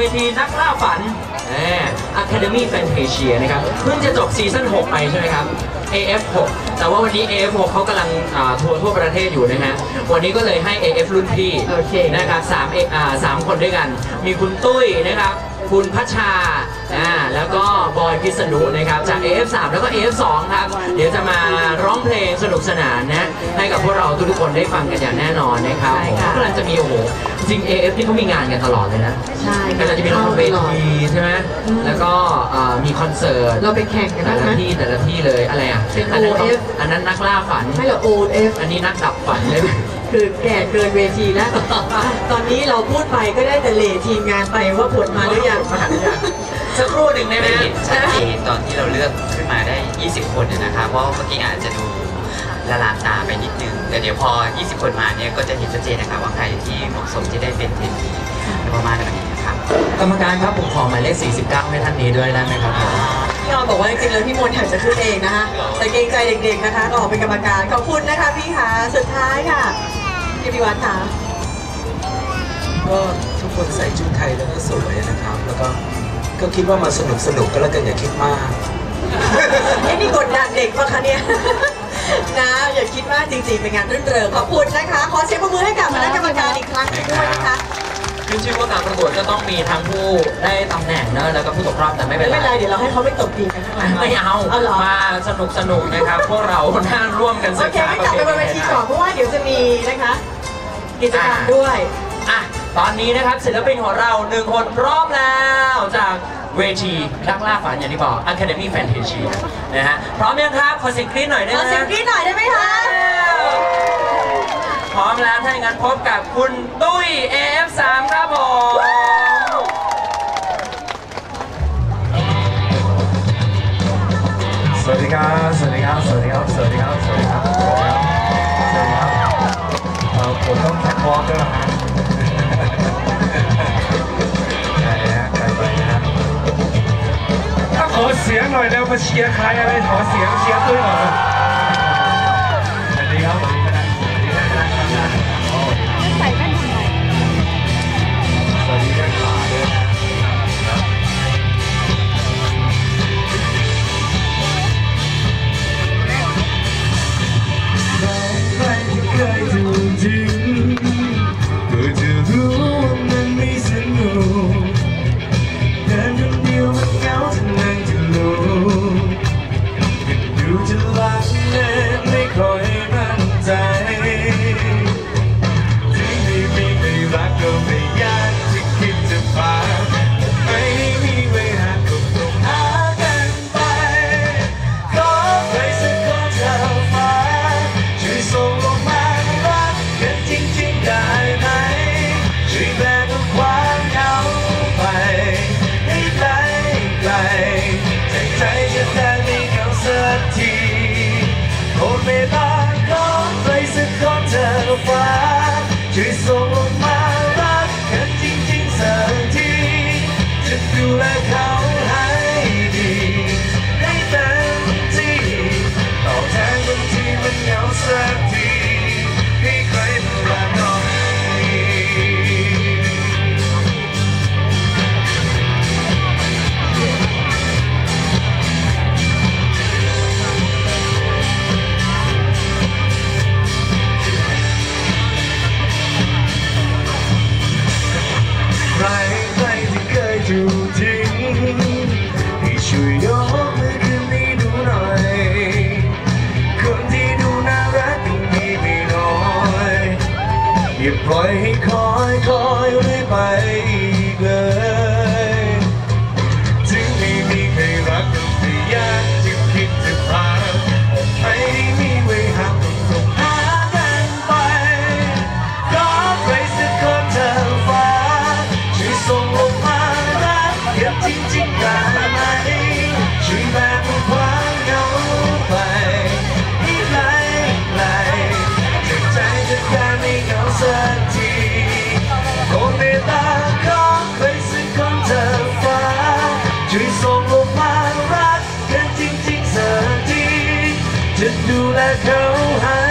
ทีนักล่าฝันAcademy Fantasia นะครับเพิ่งจะจบซีซั่น 6 ไปใช่ไหมครับ AF6 แต่ว่าวันนี้ AF6 เขากำลังทัวร์ทั่วประเทศอยู่นะฮะวันนี้ก็เลยให้ AF รุ่นพี่นะครับ3คนด้วยกัน มีคุณตุ้ยนะครับคุณพัชชาแล้วก็บอยพิษณุนะครับจาก AF3 แล้วก็ AF2 ครับเดี๋ยวจะมาร้องเพลงสนุกสนานนะให้กับพวกเราทุกคนได้ฟังกันอย่างแน่นอนนะครับกำลังจะมีโอ้โหจริง AF ที่เขามีงานกันตลอดเลยนะใช่กำลังจะมีละครเวทีใช่ไหมแล้วก็มีคอนเสิร์ตเราไปแข่งกันแต่ละที่เลยอะไรอ่ะอันนั้นนักล่าฝันไม่เหรอ OF อันนี้นักดับฝันเลยคือแก่เกินเวทีแล้วตอนนี้เราพูดไปก็ได้แต่เลทีมงานไปว่าผลมาหรือยังสักครู่หนึ่งได้ไหมชัดเจนตอนที่เราเลือกขึ้นมาได้20 คนเนี่ยนะคะเพราะเมื่อกี้อาจจะดูละลานตาไปนิดนึงแต่เดี๋ยวพอ20 คนมาเนี่ยก็จะเห็นชัดเจนนะคะว่าใครที่เหมาะสมที่ได้เป็นเทนทีประมาณแบบนี้นะครับกรรมการครับผมขอหมายเลข49ให้ท่านนี้ด้วยได้ไหมครับพี่ออนบอกว่าจริงๆแล้วพี่มนต์อยากจะขึ้นเองนะคะแต่เกรงใจเด็กๆนะคะก็ออกเป็นกรรมการขอบคุณนะคะพี่คะสุดท้ายค่ะพี่วัฒน์ค่ะก็ทุกคนใส่ชุดไทยแล้วก็สวยนะครับแล้วก็คิดว่ามาสนุกก็แล้วกันอย่าคิดมากนี่กดดันเด็กปะคะเนี่ยนะอย่าคิดมากจริงๆเป็นงานรื่นเริงขอบคุณนะคะขอเสียงปรบมือให้กับคณะกรรมการอีกครั้งด้วยนะคะขึ้นชื่อว่าการประกวดก็ต้องมีทั้งผู้ได้ตำแหน่งนะแล้วก็ผู้ตกรอบแต่ไม่เป็นไรเดี๋ยวเราให้เขาไม่ตกดีกันไม่เอามาสนุกนะครับพวกเรานั่งร่วมกันศึกษาโอเคไม่กลับไปบนเวทีก่อนเพราะว่าเดี๋ยวจะมีนะคะกิจกรรมด้วยตอนนี้นะครับศิลปินของเรา1 คนพร้อมแล้วจากเวทีนักล่าฝันอย่างที่บอก Academy Fantasia นะฮะพร้อมยังครับขอเสียงกรี๊ดหน่อยได้ไหมขอเสียงกรี๊ดหน่อยได้ไหมคะพร้อมแล้วถ้าอย่างนั้นพบกับคุณตุ้ย AF3 ครับผมสวัสดีครับสวัสดีครับสวัสดีครับสวัสดีครับสวัสดีครับสวัสดีครับผมต้องแท็กวอล์กด้วยนะใช่ฮะใครไปนะถ้าขอเสียงหน่อยแล้วมาเชียร์ใครอะไรขอเสียงเชียร์ด้วยหน่อยสวัสดีครับใส่แว่นทำไมสวัสดีแว่นขาด้วยใครที่เคยถูกทิ้งก็จะรู้ว่ามันไม่สนุกเดินคนเดียวมันเหงาทั้งนั้นจะรู้ดูจะลังเลไม่ค่อยมั่นใจที่ไม่มีใครรักก็ไม่อยากจะคิดจะพาไม่มีเวลาก็ต้องหากันไปขอใครสักคนเท่าฟ้าช่วยส่งลงมารักกันจริงๆได้ไหมช่วยแบกความเหงาไปให้ไกลไกลใจจะได้ไม่เหงาสักทีโปรดเมตตาขอใครสักคนเธอฟ้าช่วยส่งลงมารักกันจริงๆสักทีจะดูแลเขาให้ดีให้เต็มที่ตอบแทนคนที่มันเหงาสักทีให้ใครมารักหน่อยใครที่เคยถูกทิ้งให้ช่วยยกมือขึ้นให้ดูหน่อยคนที่ดูน่ารักยังมีไม่น้อยอย่าปล่อยให้คอยเรื่อยไปอีกเลยถึงไม่มีใครรักก็ไม่อยากจะคิดจะพาไม่ได้มีไว้ห้ามต้องหากันไปขอใครสักคนเธอฟ้าช่วยส่งลงมารักกันจริงๆได้ไหมช่วยแบกความเหงาไปให้ไกลไกลใจจะได้ไม่เหงาสักทีโปรดเมตตาขอใครสักคนเธอฟ้าช่วยส่งลงมารักกันจริงๆสักทีจะดูแลเขาให้